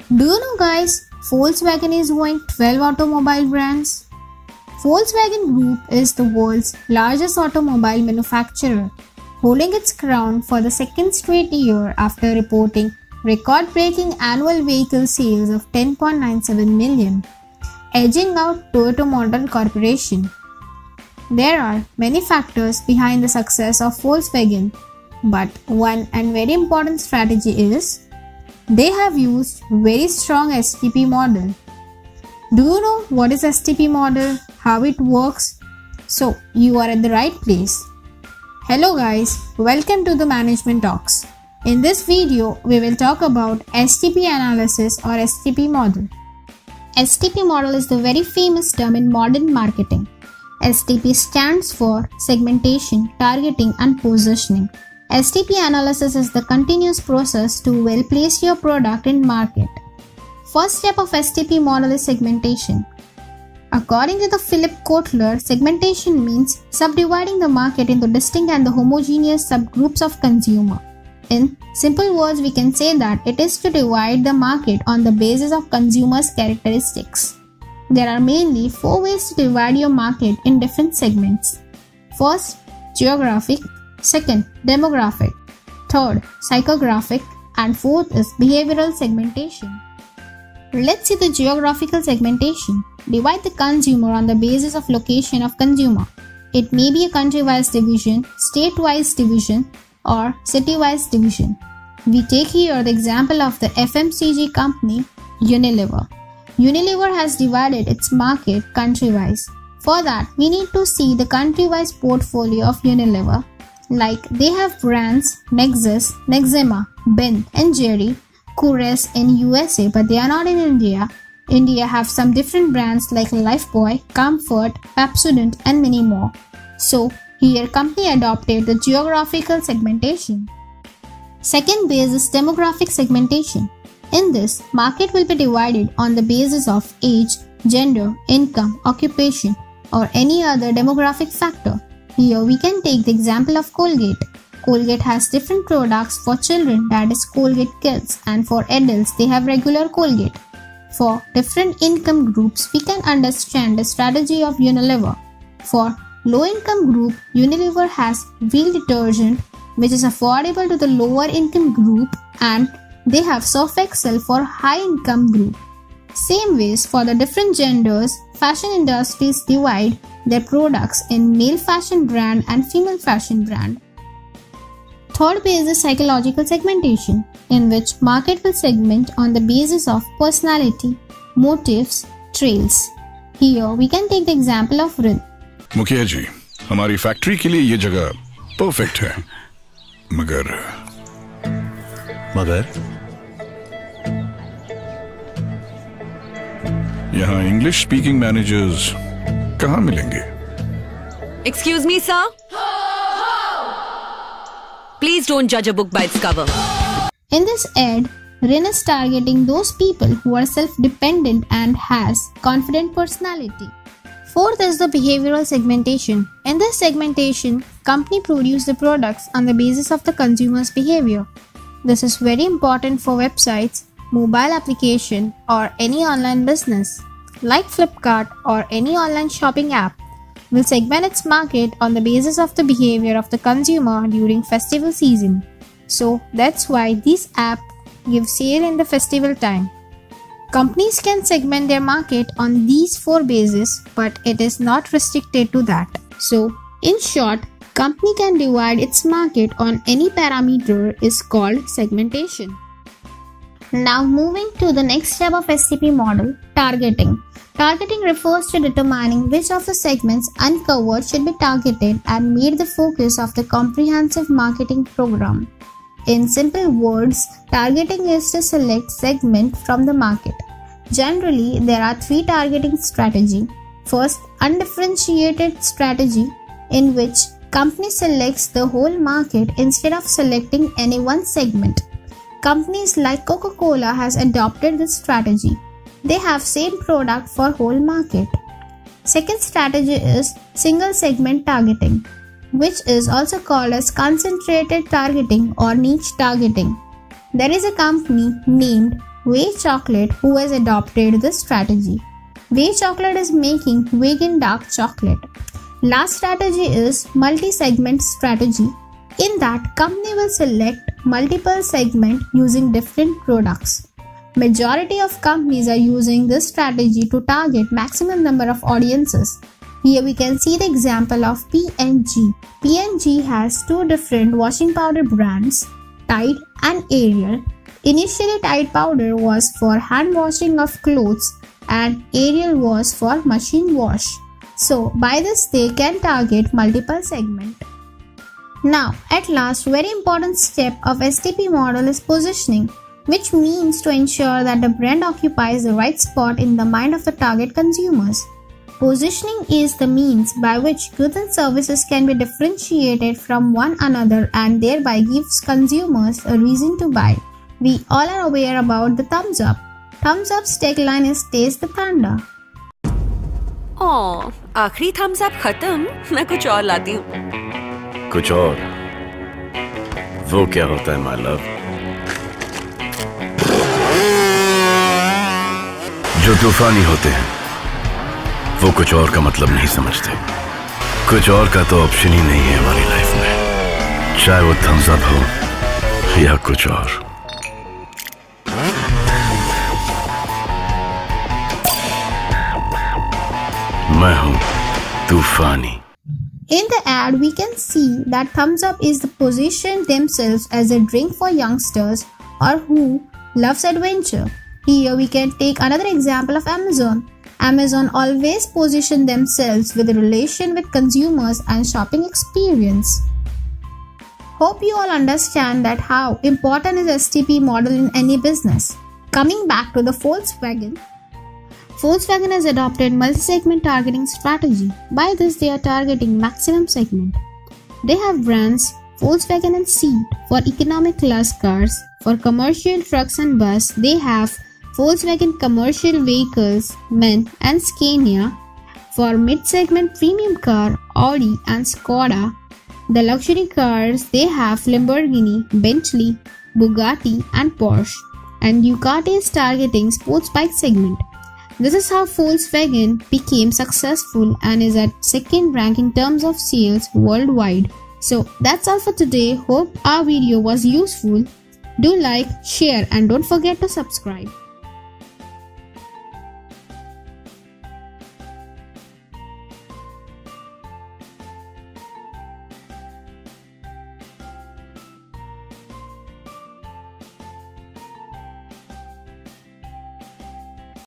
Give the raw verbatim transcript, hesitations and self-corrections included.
Do you know guys, Volkswagen is owning twelve automobile brands? Volkswagen Group is the world's largest automobile manufacturer, holding its crown for the second straight year after reporting record-breaking annual vehicle sales of ten point nine seven million, edging out Toyota Motor Corporation. There are many factors behind the success of Volkswagen, but one and very important strategy is they have used very strong S T P model. Do you know what is S T P model, how it works? So you are at the right place. Hello guys, welcome to the Management Talks. In this video, we will talk about S T P analysis or S T P model. S T P model is the very famous term in modern marketing. S T P stands for segmentation, targeting and positioning. S T P analysis is the continuous process to well place your product in market. First step of S T P model is segmentation. According to the Philip Kotler, segmentation means subdividing the market into distinct and the homogeneous subgroups of consumer. In simple words, we can say that it is to divide the market on the basis of consumers' characteristics. There are mainly four ways to divide your market in different segments. First, geographic. Second, demographic. Third, psychographic. And fourth is behavioral segmentation. Let's see the geographical segmentation. Divide the consumer on the basis of location of consumer. It may be a country-wise division, state-wise division, or city-wise division. We take here the example of the F M C G company Unilever. Unilever has divided its market country-wise. For that, we need to see the country-wise portfolio of Unilever. Like they have brands Nexus, Nexema, Ben and Jerry, Kures in U S A, but they are not in India. India have some different brands like Lifebuoy, Comfort, Pepsodent and many more. So here company adopted the geographical segmentation. Second base is demographic segmentation. In this, market will be divided on the basis of age, gender, income, occupation or any other demographic factor. Here we can take the example of Colgate. Colgate has different products for children, that is Colgate Kids, and for adults they have regular Colgate. For different income groups, we can understand the strategy of Unilever. For low income group, Unilever has wheel detergent which is affordable to the lower income group, and they have Surf Excel for high income group. Same ways for the different genders, fashion industries divide their products in male fashion brand and female fashion brand. Third base is psychological segmentation, in which market will segment on the basis of personality, motives, trails. Here we can take the example of Rin. मुखिया जी, हमारी factory के लिए ये जगह perfect है, मगर मगर यहाँ इंग्लिश स्पीकिंग मैनेजर्स कहाँ मिलेंगे? Excuse me, sir. Please don't judge a book by its cover. In this ad, Rin is targeting those people who are self-dependent and has confident personality. Fourth is the behavioral segmentation. In this segmentation, company produce the products on the basis of the consumer's behavior. This is very important for websites, mobile application or any online business. Like Flipkart or any online shopping app will segment its market on the basis of the behavior of the consumer during festival season. So that's why this app gives sale in the festival time. Companies can segment their market on these four bases, but it is not restricted to that. So in short, company can divide its market on any parameter is called segmentation. Now moving to the next step of S T P model, targeting. Targeting refers to determining which of the segments uncovered should be targeted and made the focus of the comprehensive marketing program. In simple words, targeting is to select segment from the market. Generally, there are three targeting strategies. First, undifferentiated strategy, in which company selects the whole market instead of selecting any one segment. Companies like Coca-Cola has adopted this strategy. They have same product for whole market. Second strategy is single segment targeting, which is also called as concentrated targeting or niche targeting. There is a company named Way Chocolate, who has adopted this strategy. Way Chocolate is making vegan dark chocolate. Last strategy is multi-segment strategy. In that, company will select multiple segments using different products. Majority of companies are using this strategy to target maximum number of audiences. Here we can see the example of P and G. P and G has two different washing powder brands, Tide and Ariel. Initially, Tide powder was for hand washing of clothes and Ariel was for machine wash. So by this they can target multiple segments. Now at last, very important step of S T P model is positioning, which means to ensure that the brand occupies the right spot in the mind of the target consumers. Positioning is the means by which goods and services can be differentiated from one another and thereby gives consumers a reason to buy. We all are aware about the Thumbs Up. Thumbs Up's tagline is Taste the Panda. ओह, आखिरी Thums up खत्म, मैं कुछ और लाती हूँ। कुछ और? वो क्या होता है माय लव? जो तूफानी होते हैं वो कुछ और का मतलब नहीं समझते। कुछ और का तो ऑप्शन ही नहीं है हमारी लाइफ में, चाहे वो थम्स अप हो या कुछ और। मैं हूं तूफानी। In the ad, we can see that Thumbs Up is the position themselves as a drink for youngsters or who loves adventure. Here we can take another example of Amazon. Amazon always position themselves with a relation with consumers and shopping experience. Hope you all understand that how important is S T P model in any business. Coming back to the Volkswagen. Volkswagen has adopted multi-segment targeting strategy. By this, they are targeting maximum segment. They have brands Volkswagen and Seat for economic class cars. For commercial trucks and bus, they have Volkswagen commercial vehicles, Men and Scania. For mid-segment premium car, Audi and Skoda. The luxury cars, they have Lamborghini, Bentley, Bugatti and Porsche. And Ducati is targeting sports bike segment. This is how Volkswagen became successful and is at second rank in terms of sales worldwide. So that's all for today. Hope our video was useful. Do like, share and don't forget to subscribe.